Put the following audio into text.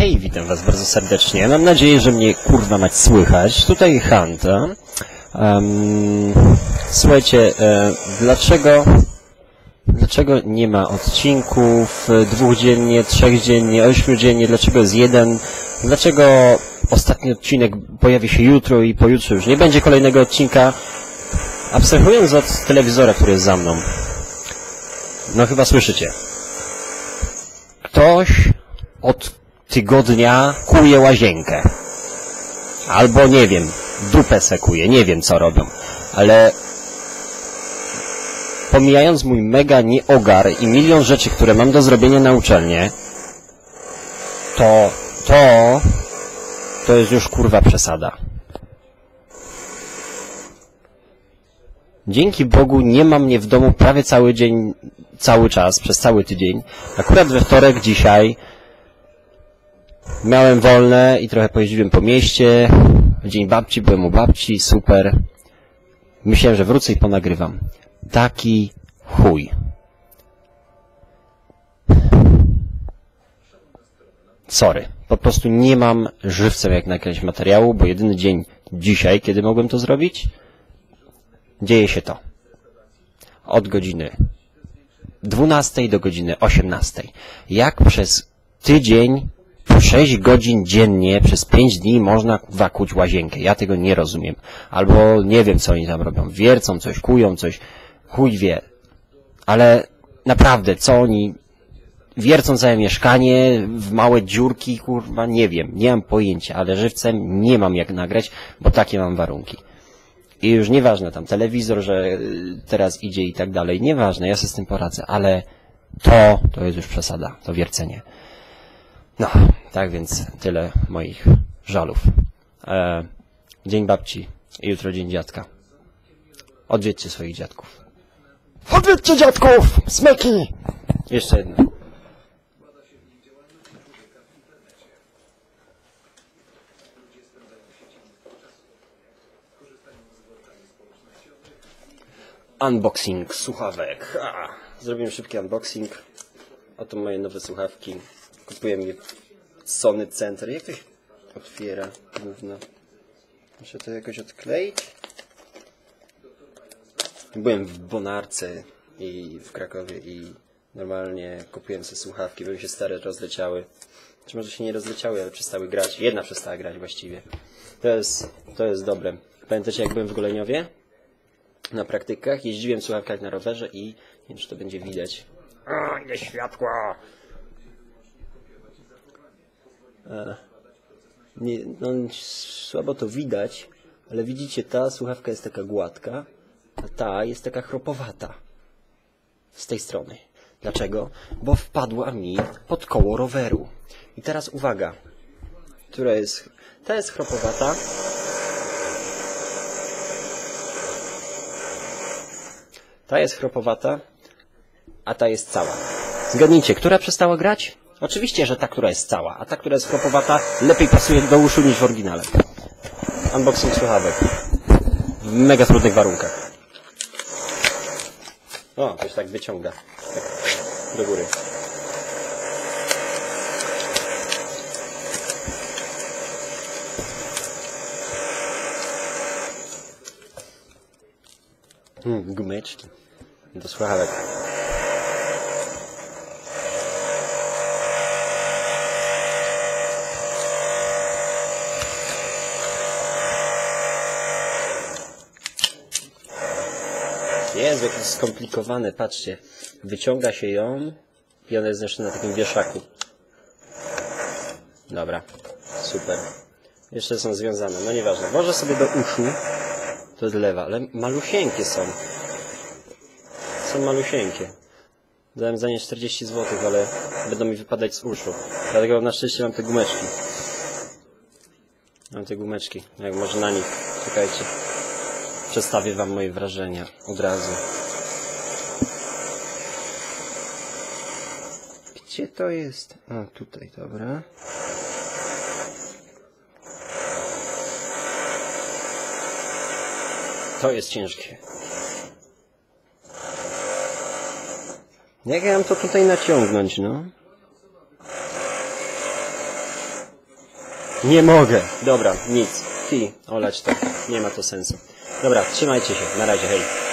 Hej, witam was bardzo serdecznie. Mam nadzieję, że mnie kurwa mać słychać. Tutaj Hanta. Słuchajcie, dlaczego nie ma odcinków 2 dziennie, 3 dziennie, 8 dziennie, dlaczego jest 1? Dlaczego ostatni odcinek pojawi się jutro i pojutrze już nie będzie kolejnego odcinka? Abstrahując od telewizora, który jest za mną. No chyba słyszycie. Ktoś od tygodnia kuje łazienkę. Albo nie wiem, dupę sekuje, nie wiem co robią. Ale pomijając mój mega nieogar i milion rzeczy, które mam do zrobienia na uczelnię, to jest już kurwa przesada. Dzięki Bogu nie ma mnie w domu prawie cały dzień, cały czas, przez cały tydzień. Akurat we wtorek dzisiaj miałem wolne i trochę pojeździłem po mieście. W dzień babci, byłem u babci, super. Myślałem, że wrócę i ponagrywam. Taki chuj. Sorry. Po prostu nie mam żywcem jak nagrać materiału, bo jedyny dzień dzisiaj, kiedy mogłem to zrobić, dzieje się to. Od godziny 12 do godziny 18. Jak przez tydzień, 6 godzin dziennie, przez 5 dni można wakuć łazienkę. Ja tego nie rozumiem. Albo nie wiem, co oni tam robią. Wiercą coś, kują coś. Chuj wie. Ale naprawdę, co oni wiercą całe mieszkanie w małe dziurki, kurwa, nie wiem. Nie mam pojęcia, ale żywcem nie mam jak nagrać, bo takie mam warunki. I już nieważne tam telewizor, że teraz idzie i tak dalej. Nieważne, ja sobie z tym poradzę, ale to jest już przesada, to wiercenie. No, tak więc tyle moich żalów. Dzień babci i jutro dzień dziadka. Odwiedźcie swoich dziadków. Odwiedźcie dziadków! Smyki! Jeszcze jedno. Unboxing słuchawek. Zrobimy szybki unboxing. Oto moje nowe słuchawki. Kupiłem je w Sony Center. Jak to się otwiera? Gówno. Muszę to jakoś odkleić. Byłem w Bonarce i w Krakowie i normalnie kupiłem sobie słuchawki, bo mi się stare rozleciały. Czy może się nie rozleciały, ale przestały grać. Jedna przestała grać właściwie. To jest dobre. Pamiętacie, jak byłem w Goleniowie? Na praktykach jeździłem w słuchawkach na rowerze i nie wiem, czy to będzie widać. Ile światła! Nie, no, słabo to widać, ale widzicie, ta słuchawka jest taka gładka, a ta jest taka chropowata. Z tej strony. Dlaczego? Bo wpadła mi pod koło roweru. I teraz uwaga. Która jest? Ta jest chropowata. Ta jest chropowata, a ta jest cała. Zgadnijcie, która przestała grać? Oczywiście, że ta, która jest cała, a ta, która jest chropowata, lepiej pasuje do uszu niż w oryginale. Unboxing słuchawek. W mega trudnych warunkach. O, to się tak wyciąga. Tak, do góry. Gumeczki. Do słuchawek. Jest jakieś skomplikowane, patrzcie. Wyciąga się ją i ona jest zresztą na takim wieszaku. Dobra, super. Jeszcze są związane, no nieważne. Może sobie do uszu. To jest lewa, ale malusieńkie są. Są malusieńkie. Dałem za nie 40 zł, ale będą mi wypadać z uszu. Dlatego na szczęście mam te gumeczki. Mam te gumeczki. Jak może na nich. Czekajcie. Przedstawię wam moje wrażenia od razu. Gdzie to jest? A, tutaj, dobra. To jest ciężkie. Jak ja mam to tutaj naciągnąć, no? Nie mogę. Dobra, nic. Oleć to. Nie ma to sensu. Dobra, trzymajcie się. Na razie, hej.